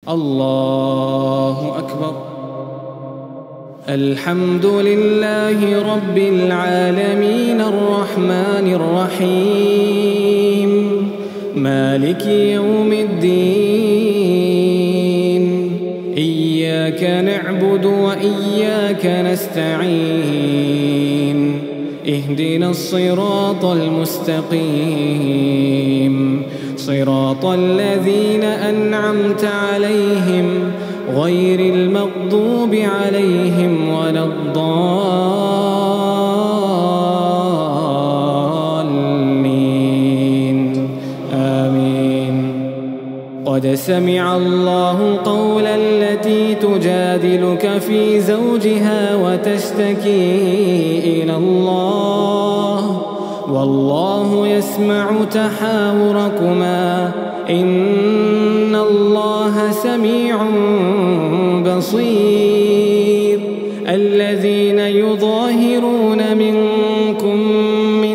الله أكبر. الحمد لله رب العالمين الرحمن الرحيم مالك يوم الدين إياك نعبد وإياك نستعين اهدنا الصراط المستقيم صراط الذين أنعمت عليهم غير المغضوب عليهم ولا الضالين آمين. قد سمع الله قول التي تجادلك في زوجها وتشتكي إلى الله والله يسمع تحاوركما إن الله سميع بصير. الذين يظاهرون منكم من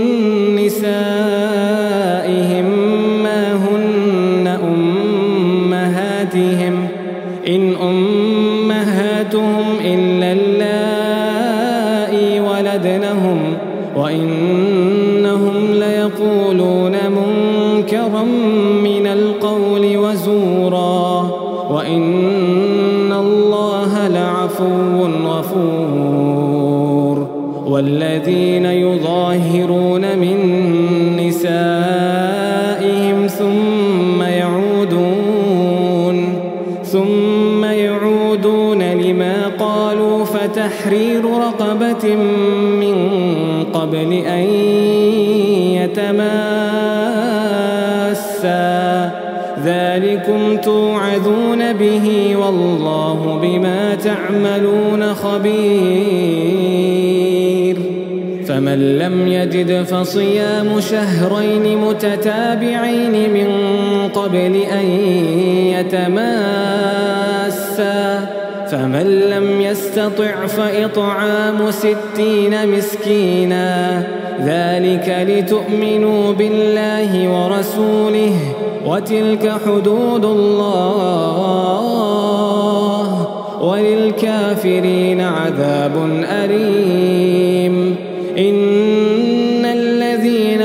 نسائهم ما هن أمهاتهم إن أمهاتهم إلا اللائي ولدنهم وإنهم ليقولون منكرا من القول وزورا وإن الله لعفو غفور. والذين يظاهرون من نسائهم ثم يعودون لما قالوا فتحرير رقبة من قبل أن يتماسا ذلكم توعظون به والله بما تعملون خبير. فمن لم يجد فصيام شهرين متتابعين من قبل أن يتماسا فمن لم يستطع فإطعام 60 مسكينا ذلك لتؤمنوا بالله ورسوله وتلك حدود الله وللكافرين عذاب أليم. إن الذين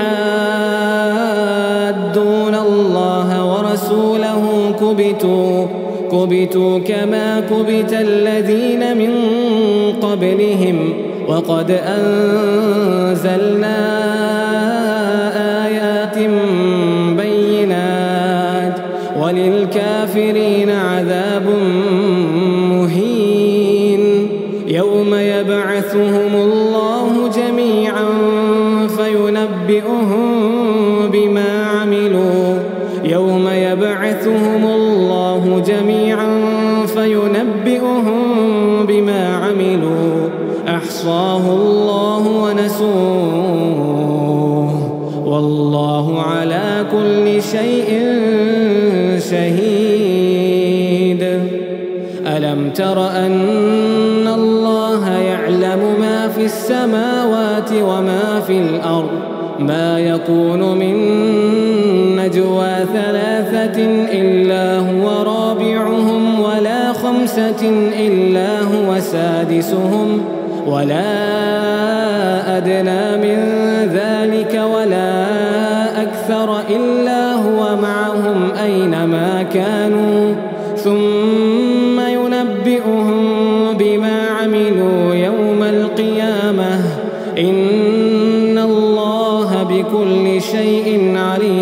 يحادون الله ورسوله كبتوا كما كبت الذين من قبلهم وقد أنزلنا آيات بينات وللكافرين عذاب مهين. يوم يبعثهم الله جميعا فينبئهم بما عملوا أحصاه الله ونسوه والله على كل شيء شهيد. ألم تر أن الله يعلم ما في السماوات وما في الأرض ما يكون من نجوى 3 إلا هو رابعهم ولا 5 إلا هو سادسهم ولا أدنى من ذلك ولا أكثر إلا هو معهم أينما كانوا ثم ينبئهم بما عملوا يوم القيامة إن الله بكل شيء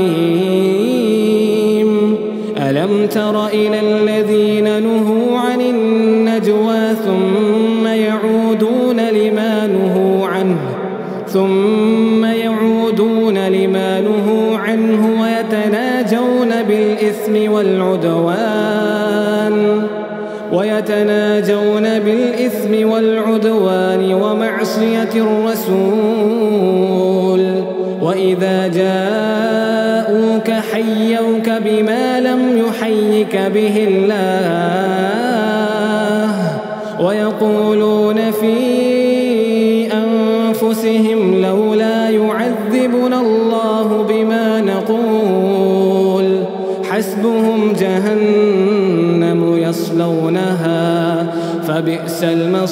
عليم. ألم تر إلى الذين نهوا عن النجوى ثم يعودون لما نهوا عنه ويتناجون بالإثم والعدوان ومعصية الرسول وإذا جاءوك حيوك بما لم يحيك به الله ويقولون في أنفسهم لولا يعذبنا الله بما نقول حسبهم جهنم جهنم يصلونها فبئس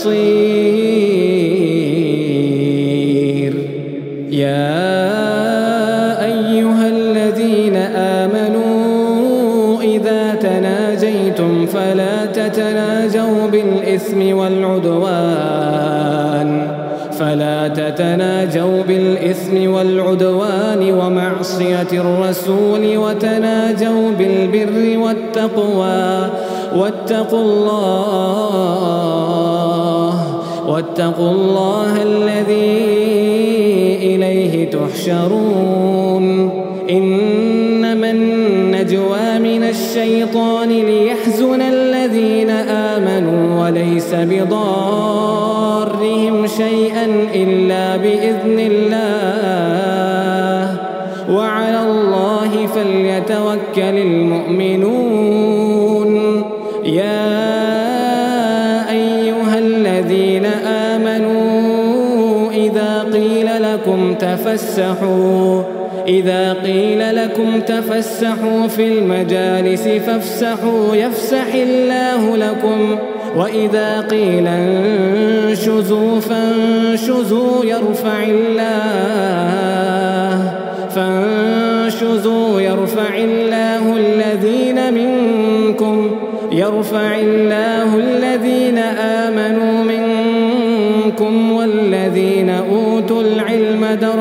المصير. يا أيها الذين آمنوا إذا تناجيتم فلا تتناجوا بالإثم والعدوان ومعصية الرسول وتناجوا بالبر والتقوى واتقوا الله الذي إليه تحشرون. إنما النجوى من الشيطان ليحزن الذين آمنوا وليس بضارهم شيئا إلا بإذن الله وعلى الله فليتوكل المؤمنون. يا أيها الذين آمنوا إذا قيل لكم تفسحوا في المجالس فافسحوا يفسح الله لكم وإذا قيل انشزوا فانشزوا يرفع الله الذين آمنوا منكم والذين أوتوا العلم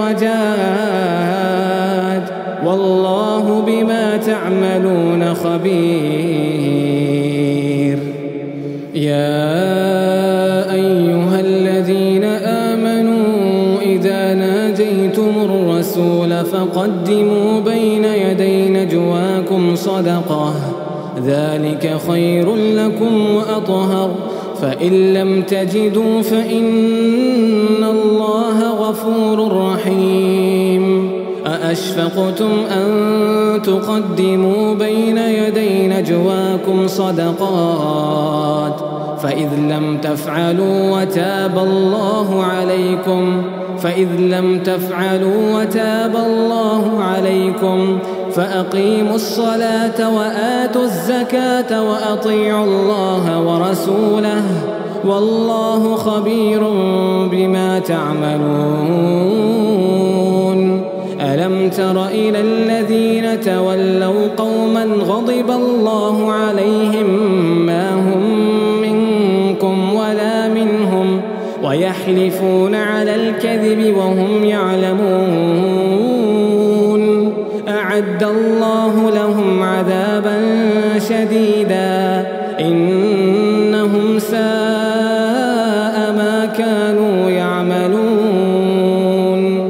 درجات والله بما تعملون خبير. يا أيها الذين آمنوا إذا ناجيتم الرسول فقدموا بين يدي نجواكم صدقة ذلك خير لكم وأطهر فإن لم تجدوا فإن الله غفور رحيم. أأشفقتم أن تقدموا بين يدي نجواكم صدقات فإذ لم تفعلوا وتاب الله عليكم فأقيموا الصلاة وآتوا الزكاة وأطيعوا الله ورسوله والله خبير بما تعملون. ألم تر إلى الذين تولوا قوما غضب الله عليهم ما هم منكم ولا منهم ويحلفون على الكذب وهم يعلمون أعد الله لهم عذابا شديدا إنهم ساء ما كانوا يعملون.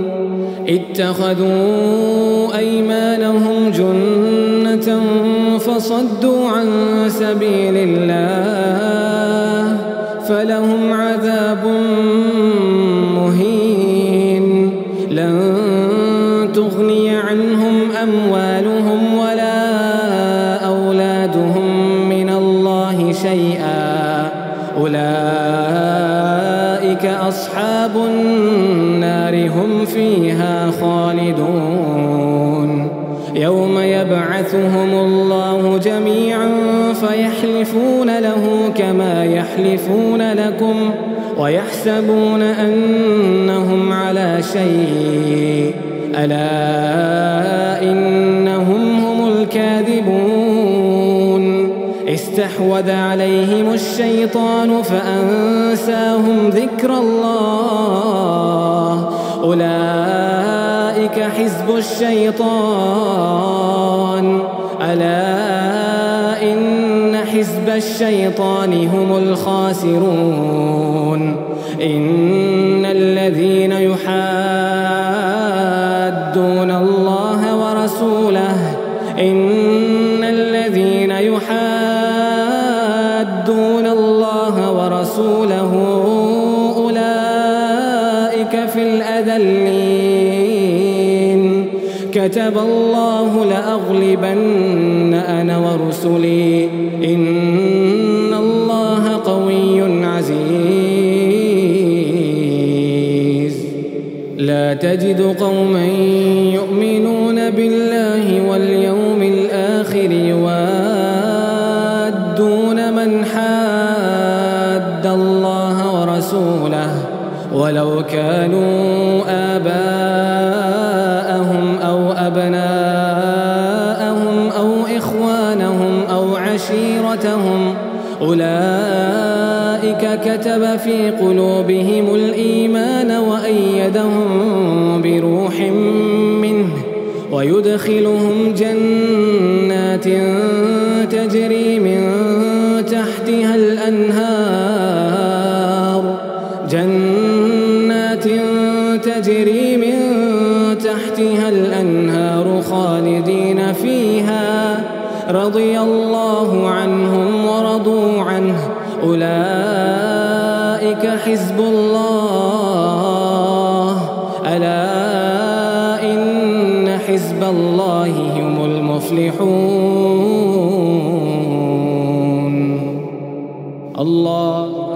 اتخذوا أيمانهم جنة فصدوا عن سبيل الله فلهم عذاب مهين. لن تغني عنهم أموالهم ولا أولادهم من الله شيئا أولئك أصحاب النار هم فيها خالدون. يوم يبعثهم الله جميعا فيحلفون له كما يحلفون لكم ويحسبون أنهم على شيء ألا إنهم هم الكاذبون. استحوذ عليهم الشيطان فأنساهم ذكر الله أولئك حزب الشيطان ألا إن حزب الشيطان هم الخاسرون. إن الذين يحادون الله ورسوله أولئك في الأذلين. كتب الله لأغلبن أنا ورسلي إن الله قوي عزيز. لا تجد قوما يؤمنون بالله واليوم الآخر يوادون ولو كانوا آباءهم أو أبناءهم أو إخوانهم أو عشيرتهم أولئك كتب في قلوبهم الإيمان وأيدهم بروح منه ويدخلهم جنات تجري من تحتها الأنهار خالدين فيها رضي الله عنهم ورضوا عنه أولئك حزب الله ألا إن حزب الله هم المفلحون. الله